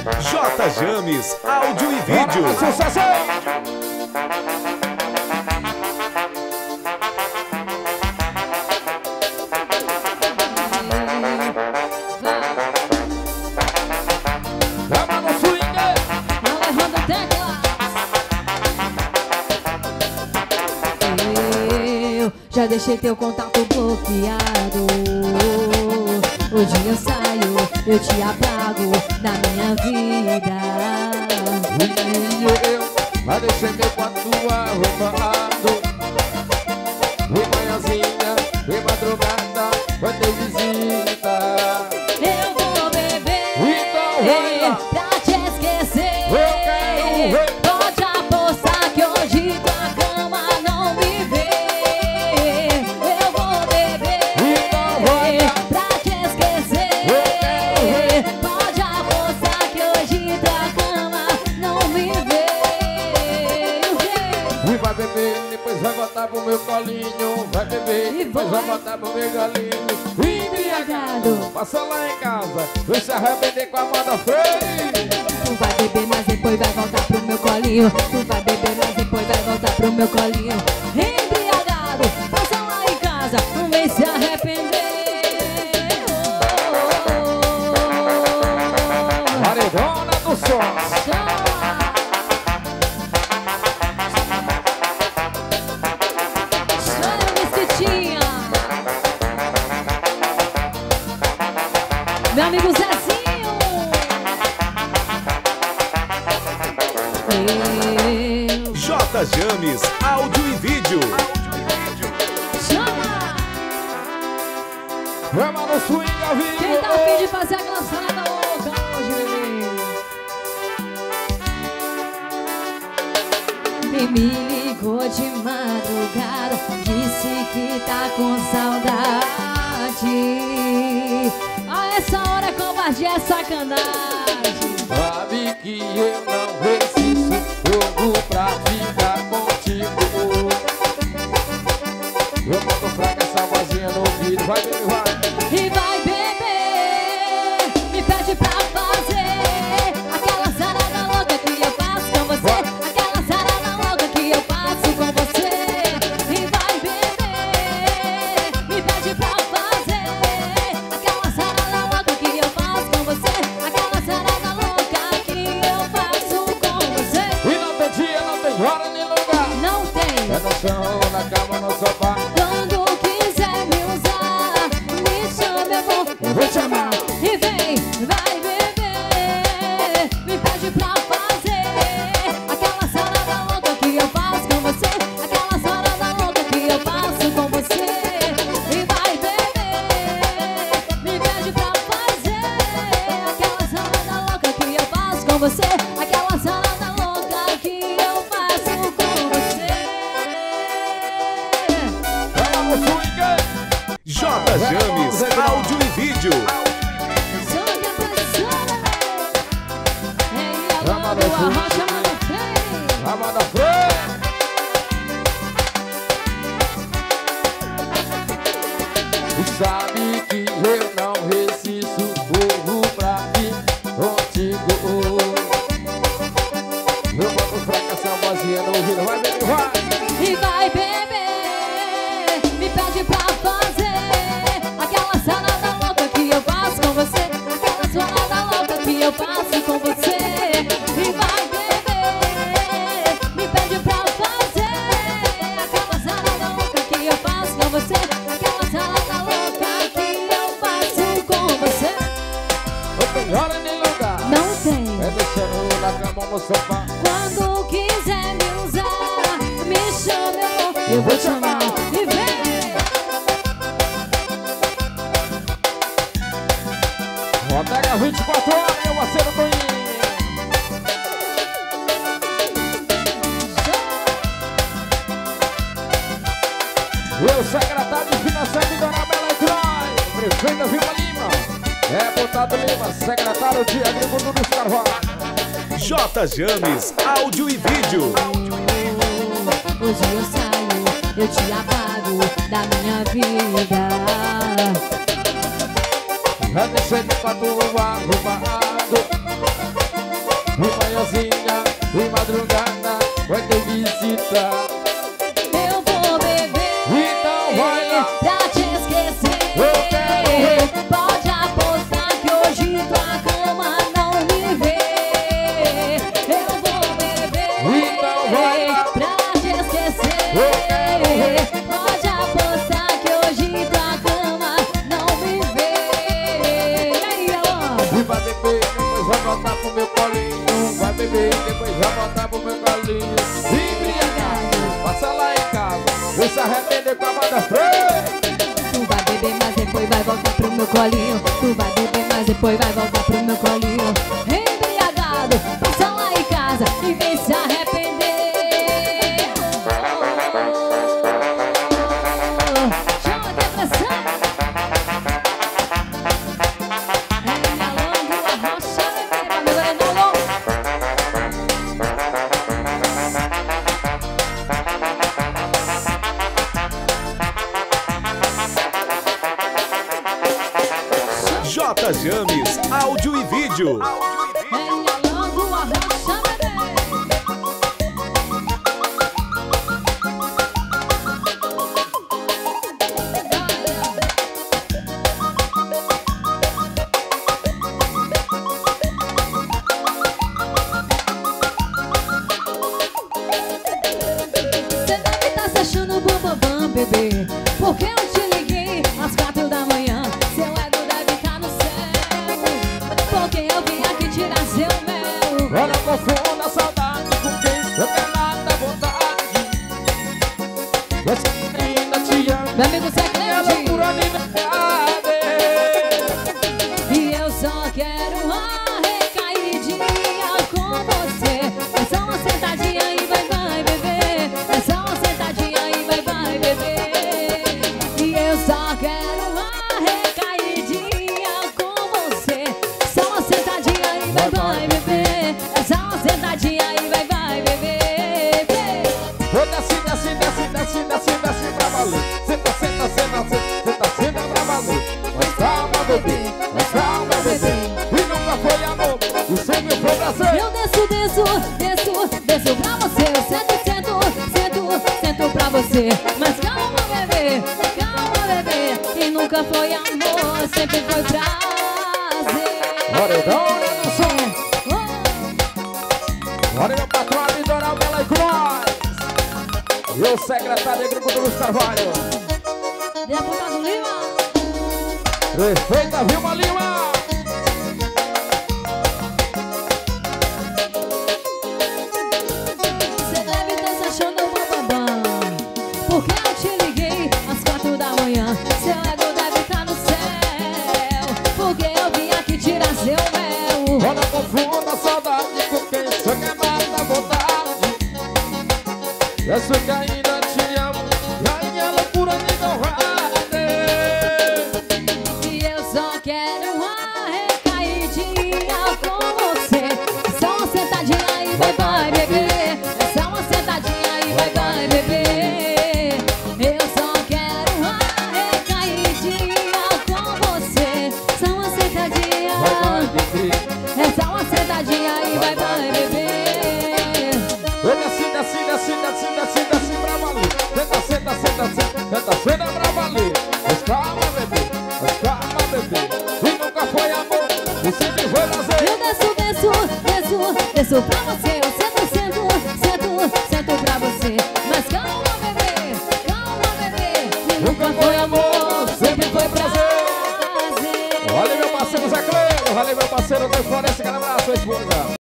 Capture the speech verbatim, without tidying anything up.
J James, áudio e vídeo. Já deixei teu contato bloqueado. Hoje eu saio, eu te apago da minha vida. E eu já deixei meu quarto arrumado. De manhãzinha, de madrugada, vai ter visita. Eu vou beber Então vai lá. pra te esquecer. Eu quero ver. Pode apostar que hoje tua cama não me vê. Eu vou beber Então vai lá. pra te esquecer. Pode apostar que hoje tua cama não me vê. E vai beber, depois vai voltar pro meu colinho. Vai beber, E depois vai. vai voltar pro meu galinho. Embriagado. Passa lá em casa, vai se arrepender com a moda freio. Tu vai beber, mas depois vai voltar pro meu colinho. Tu vai beber, mas depois vai voltar pro meu colinho. Embriagado, passa lá em casa, não vem se arrepender. Paredona do som. Chora, Mesquitinha. Meu amigo Zezinho. Eu J James, áudio e vídeo. chama. Vamos no swing ao vivo. Quem tá afim de fazer aquela salada louca hoje, bebê? E me ligou de madrugada, disse que tá com saudade. A essa hora covardia é sacanagem. Sabe que eu não resisto, jogo pra ficar contigo. Eu boto fraca essa vozinha no ouvido, vai beber, vai. E vai beber, me pede pra fazer aquela sarada louca que eu faço com você. Aquela sarada louca que eu faço com você. E vai beber, me pede pra fazer aquela sarada louca que eu faço com você. Aquela sarada louca que eu faço com você. E não tem dia, não tem hora nem lugar. Não tem. É no chão, na cama, no sofá. Quando quiser me usar, me chame, amor, eu vou te amar. E vem, vai beber, me pede pra fazer aquela sarada louca que eu faço com você. Aquela sarada louca que eu faço com você. E vai beber, me pede pra fazer aquela sarada louca que eu faço com você. Aquela sarada louca que eu faço com você. Vamos no swing. J James, áudio e vídeo. Joga pra cima. Ei, Vamos alô, no boa swing. rocha, mano, frei. A moda freio. E sabe que eu não resisto, corro pra vir contigo. Eu boto fraca essa vozinha no ouvido, vai beber, vai. E vai beber, me pede pra fazer aquela salada louca que eu faço com você. Aquela salada louca que eu faço com você. E vai beber, me pede pra fazer aquela salada louca que eu faço com você. Aquela salada louca que eu faço com você. Não tem hora nem lugar. Não tem. É deixando na cama no sofá. Quando quiser me usar, me chame, amor, eu vou te amar. E vem. Rodega vinte e quatro horas, meu parceiro Toninho. Eu, secretário de Finanças de Dona Bela Croy, prefeito da Vila Lima, deputado Lima, secretário de Agricultura dos Carvalhos. J James, áudio e vídeo. Hoje eu saio, eu te apago da minha vida. Já deixei de quatro arrumado. E manhãzinha, e madrugada, vai ter visita. Eu vou beber, Então vai lá. pra te esquecer. Eu quero. Pode apostar que hoje tua cama não me vê. Eu vou beber, Então vai lá. pra te esquecer. Eu quero. Pode apostar que hoje tua cama não me vê. E aí, Alô? E vai beber, depois vai voltar pro meu colinho. Vai beber, depois vai voltar pro meu colinho. Embriagado, passa lá em casa. Vem se arrepender com a banda frente. Tu vai beber, mas depois vai voltar pro meu colinho. Tu vai beber, mas depois vai voltar pro meu colinho. Embriagado, passa lá em casa e vem se arrepender. Chama a depressão. É minha longa rocha, meu é no longo. J James, áudio e vídeo. Venha logo a rocha, bebê. Cê deve tá se achando bam, bam, bam, bebê. Porque eu te liguei às quatro da manhã. Seu ego deve estar no céu. Porque eu vim aqui tirar seu mel. Olha, confunda a saudade com quem eu quero nada à vontade. Essa ainda te amo. Meu amigo Zé É loucura Cleide. de verdade. E eu só quero uma recaidinha com você. É só uma sentadinha e vai, vai, bebê. É só uma sentadinha e vai, vai, bebê. E eu só quero uma recaidinha com você. Só uma sentadinha e vai, vai, bebê. É só uma sentadinha e vai, vai, bebê. Vou desce, desce, desce, desce, desce, desce pra valer. Senta, senta, senta, senta, senta, senta pra valer. Mas calma, bebê, mas calma, bebê. E nunca foi amor, e sempre foi prazer. Eu desço, desço, desço, desço pra você. Eu sento, sento, sento, sento pra você. Mas calma, bebê, calma, bebê. E nunca foi amor, sempre foi prazer. Paredão, olha no som. Oh, Olha meu patrão, a Dona Bela e Cruz. E o secretário de Agricultura Luiz Carvalho. deputado Lima. Prefeita Vilma Lima. Você deve estar se achando bam, bam, bam. Porque eu te liguei às quatro da manhã. Seu ego deve estar no céu. Porque eu vim aqui tirar seu mel. Olha, confunda a saudade com quem só quer nada à vontade. Essa que ainda te amo, e aí é loucura de verdade. E eu só quero uma recaidinha com você. É só uma sentadinha e vai, vai, bebê. É só uma sentadinha e vai, vai, bebê. Eu só quero uma recaidinha com você. Só uma sentadinha. Vai, vai, bebê. É só uma sentadinha e vai, vai, bebê. Eu desce, desce, desce, desce, desce, desce pra valer. Senta, senta, senta, senta, senta, senta pra valer. Mas calma, bebê, mas calma, bebê. E nunca foi amor, e sempre foi prazer. Eu desço, desço, desço, desço pra você. Eu sento, sento, sento, sento pra você. Mas calma, bebê, calma, bebê. Nunca foi amor, sempre foi prazer. prazer. Olha meu parceiro Zé Cleiro, olha meu parceiro Antônio Florencio, aquele abraço, sua esposa.